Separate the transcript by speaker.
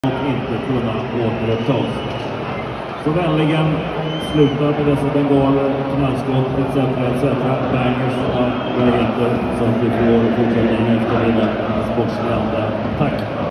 Speaker 1: och inte kunna återupptas. Så vänligen sluta med dessa bengaler, knallskott etc. Bangers och vad det heter, så att vi får fortsätta en eftermiddag sportslig anda. Tack!